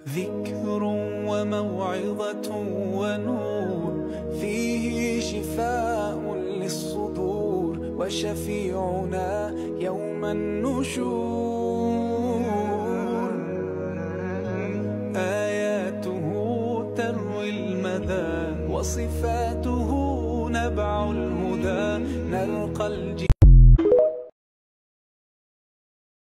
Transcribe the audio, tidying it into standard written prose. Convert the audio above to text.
ذكر وموعظة ونور، فيه شفاء للصدور وشفيعنا يوم النشور. آياته تروي المدى وصفاته نبع الهدى، نلقى